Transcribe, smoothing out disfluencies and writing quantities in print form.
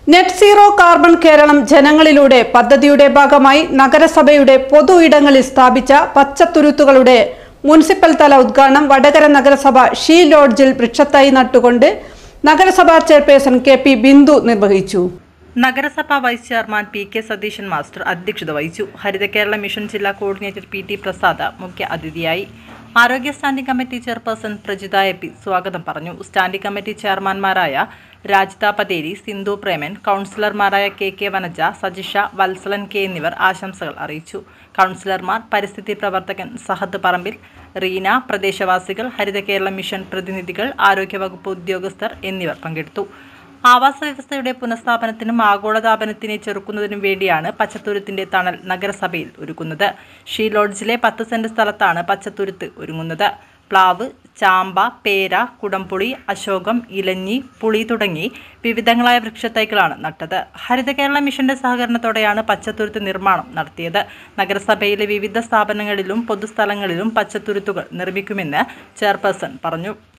Net zero carbon Keralam ജനങ്ങളിലൂടെ പദ്ധതിയുടെ ഭാഗമായി നഗരസഭയുടെ പൊതു ഇടങ്ങളിൽ സ്ഥാപിച്ച പച്ചത്തുരുത്തുകളുടെ മുനിസിപ്പൽ തല ഉദ്ഘാടനം വടകര നഗരസഭ ഷീ ലോഡ്ജിൽ വൃക്ഷത്തൈ നട്ടുകൊണ്ട് നഗരസഭാ ചെയർപേഴ്സൺ കെ.പി. ബിന്ദു നിർവഹിച്ചു. നഗരസഭാ vice chairman P K. Satheesan master അധ്യക്ഷത വഹിച്ചു. ഹരിത കേരള മിഷൻ ജില്ലാ കോർഡിനേറ്റർ പി.ടി. പ്രസാദ് മുഖ്യ അതിഥിയായി. ആരോഗ്യ standing committee chairperson Prajitha A P. സ്വാഗതം പറഞ്ഞു. സ്റ്റാൻഡിംഗ് കമ്മിറ്റി ചെയർമാൻമാരായ രാജിത പതേരി, സിന്ധു പ്രേമൻ, കൗൺസിലർമാരായ കെ. വനജ, സജിഷ, വത്സലൻ കെ എന്നിവർ ആശംസകൾ അറിയിച്ചു. കൗൺസിലർമാർ, പരിസ്ഥിതി പ്രവർത്തകൻ സഹദ് പറമ്പിൽ, റീന, പ്രദേശവാസികൾ, ഹരിത കേരള മിഷൻ പ്രതിനിധികൾ, ആരോഗ്യവകുപ്പ് ഉദ്യോഗസ്ഥർ എന്നിവർ പങ്കെടുത്തു. ആവാസ വ്യവസ്ഥയുടെ പുനഃസ്ഥാപനത്തിനും ആഗോളതാപനത്തിനെ ചെറുക്കുന്നതിനും വേണ്ടിയാണ് പച്ചത്തുരുത്തിന്റെ തണൽ നഗരസഭയിൽ ഒരുക്കുന്നത്. ഷീ ലോഡ്ജിലെ 10 സെന്റ് സ്ഥലത്താണ് പച്ചത്തുരുത്ത് ഒരുങ്ങുന്നത്. പ്ലാവ്, ചാമ്പ, പേര, കുടംപുളി, അശോകം, ഇലഞ്ഞി, പുളി തുടങ്ങി വിവിധങ്ങളായ വൃക്ഷത്തൈകളാണ് നട്ടത്. ഹരിത കേരള മിഷന്റെ സഹകരണത്തോടെയാണ് പച്ചത്തുരുത്ത് നിർമ്മാണം നടത്തിയത്. നഗരസഭയിലെ വിവിധ സ്ഥാപനങ്ങളിലും പൊതുസ്ഥലങ്ങളിലും പച്ചത്തുരുത്തുകൾ നിർമ്മിക്കുമെന്ന് ചെയർപേഴ്സൺ പറഞ്ഞു.